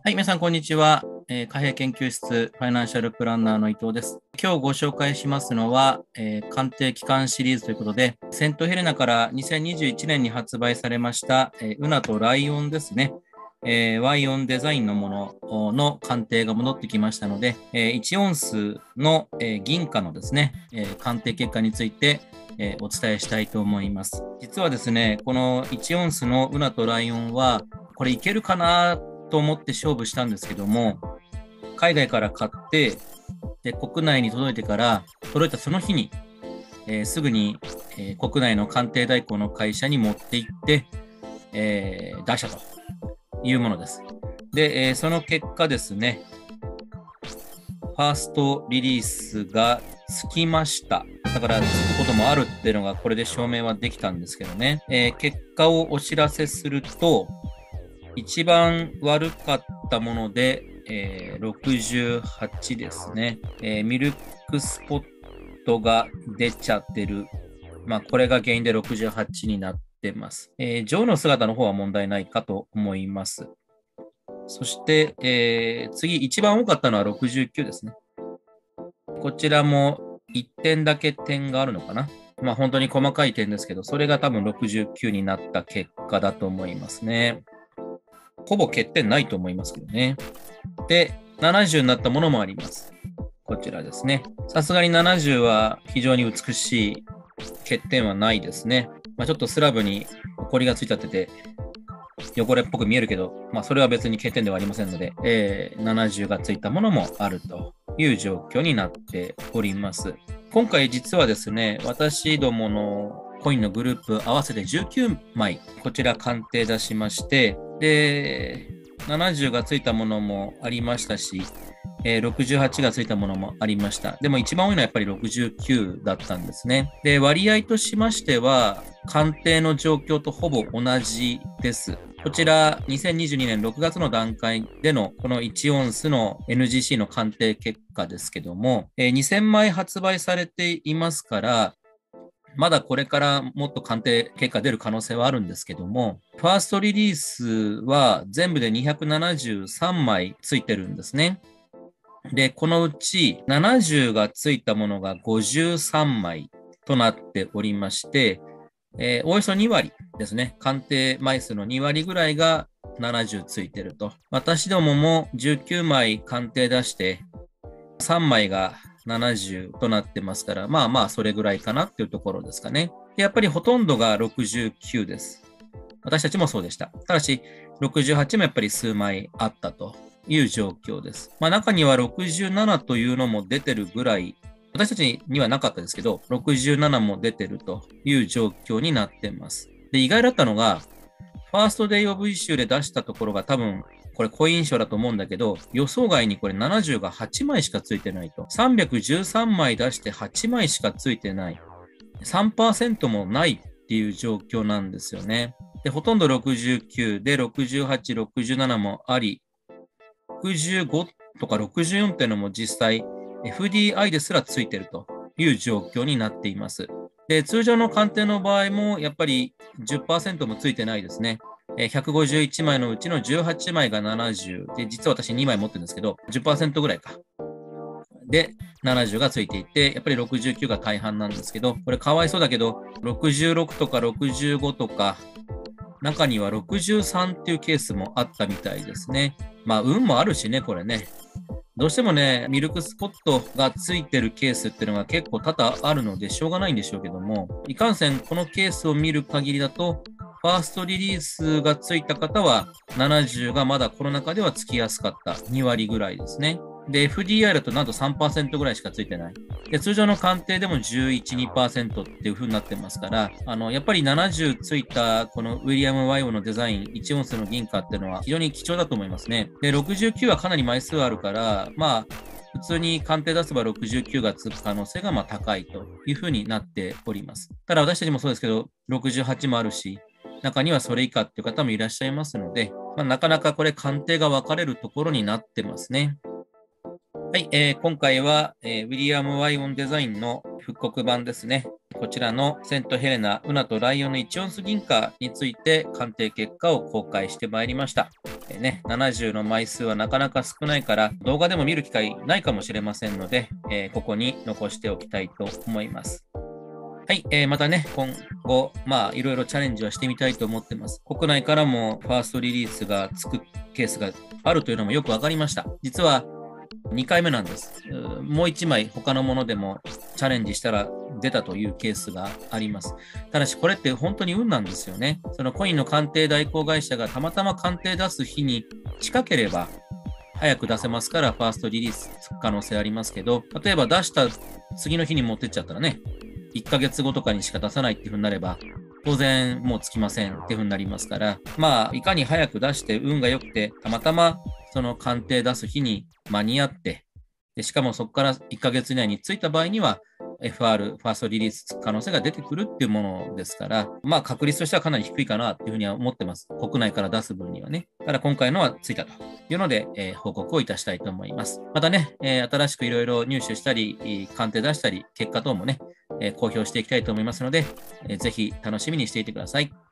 はい、皆さん、こんにちは。貨幣研究室ファイナンシャルプランナーの伊藤です。今日ご紹介しますのは、鑑定機関シリーズということで、セントヘレナから2021年に発売されました、ウナとライオンですね。ワイオンデザインのものの鑑定が戻ってきましたので、1オンスの、銀貨のですね、鑑定結果について、お伝えしたいと思います。実はですね、この1オンスのウナとライオンは、これいけるかなと思って勝負したんですけども、海外から買って、で国内に届いてから、届いたその日に、すぐに、国内の鑑定代行の会社に持って行って、出したというものです。で、その結果ですね、ファーストリリースがつきました。だから、つくこともあるっていうのが、これで証明はできたんですけどね。結果をお知らせすると、一番悪かったもので、68ですね、ミルクスポットが出ちゃってる。まあ、これが原因で68になってます。女王の姿の方は問題ないかと思います。そして、次、一番多かったのは69ですね。こちらも1点だけ点があるのかな。まあ、本当に細かい点ですけど、それが多分69になった結果だと思いますね。ほぼ欠点ないと思いますけどね。で、70になったものもあります。こちらですね。さすがに70は非常に美しい欠点はないですね。まあ、ちょっとスラブに埃がついちゃってて、汚れっぽく見えるけど、まあ、それは別に欠点ではありませんので、70がついたものもあるという状況になっております。今回実はですね、私どものコインのグループ合わせて19枚、こちら鑑定出しまして、で、70がついたものもありましたし、68がついたものもありました。でも一番多いのはやっぱり69だったんですね。で、割合としましては、鑑定の状況とほぼ同じです。こちら、2022年6月の段階でのこの1オンスの NGC の鑑定結果ですけども、2000枚発売されていますから、まだこれからもっと鑑定結果出る可能性はあるんですけども、ファーストリリースは全部で273枚ついてるんですね。で、このうち70がついたものが53枚となっておりまして、およそ2割ですね。鑑定枚数の2割ぐらいが70ついてると。私どもも19枚鑑定出して、3枚が70となってますから、まあまあそれぐらいかなっていうところですかね。でやっぱりほとんどが69です。私たちもそうでした。ただし、68もやっぱり数枚あったという状況です。まあ中には67というのも出てるぐらい、私たちにはなかったですけど、67も出てるという状況になっています。で、意外だったのが、ファーストデイオブイシューで出したところが多分、これ好印象だと思うんだけど、予想外にこれ70が8枚しかついてないと。313枚出して8枚しかついてない。3% もないっていう状況なんですよね。で、ほとんど69で68、67もあり、65とか64っていうのも実際 FDI ですらついてるという状況になっています。で、通常の鑑定の場合もやっぱり 10% もついてないですね。151枚のうちの18枚が70で、実は私2枚持ってるんですけど、10% ぐらいか。で、70がついていて、やっぱり69が大半なんですけど、これかわいそうだけど、66とか65とか、中には63っていうケースもあったみたいですね。まあ、運もあるしね、これね。どうしてもね、ミルクスポットがついてるケースっていうのが結構多々あるのでしょうがないんでしょうけども、いかんせんこのケースを見る限りだと、ファーストリリースがついた方は70がまだこの中ではつきやすかった2割ぐらいですね。で、FDI だとなんと 3% ぐらいしかついてない。で、通常の鑑定でも11、2%っていう風になってますから、やっぱり70ついたこのウィリアム・ワイオのデザイン、1オンスの銀貨っていうのは非常に貴重だと思いますね。で、69はかなり枚数あるから、まあ、普通に鑑定出せば69がつく可能性がまあ高いという風になっております。ただ私たちもそうですけど、68もあるし、中にはそれ以下っていう方もいらっしゃいますので、まあ、なかなかこれ鑑定が分かれるところになってますね。はい、今回は、ウィリアム・ワイオンデザインの復刻版ですね。こちらのセントヘレナ、ウナとライオンの1オンス銀貨について鑑定結果を公開してまいりました。 70の枚数はなかなか少ないから、動画でも見る機会ないかもしれませんので、ここに残しておきたいと思います。はい、またね、今後、いろいろチャレンジはしてみたいと思ってます。国内からもファーストリリースがつくケースがあるというのもよくわかりました。実は2回目なんです。もう1枚他のものでもチャレンジしたら出たというケースがあります。ただしこれって本当に運なんですよね。そのコインの鑑定代行会社がたまたま鑑定出す日に近ければ早く出せますからファーストリリースつく可能性ありますけど、例えば出した次の日に持ってっちゃったらね、1ヶ月後とかにしか出さないっていう風になれば、当然もうつきませんっていう風になりますから、いかに早く出して運が良くて、たまたまその鑑定出す日に間に合って、でしかもそこから1ヶ月以内についた場合には、FR、ファーストリリースつく可能性が出てくるっていうものですから、確率としてはかなり低いかなっていうふうには思ってます。国内から出す分にはね。ただ今回のはついたというので、報告をいたしたいと思います。またね、新しくいろいろ入手したり、鑑定出したり、結果等もね、公表していきたいと思いますので、ぜひ楽しみにしていてください。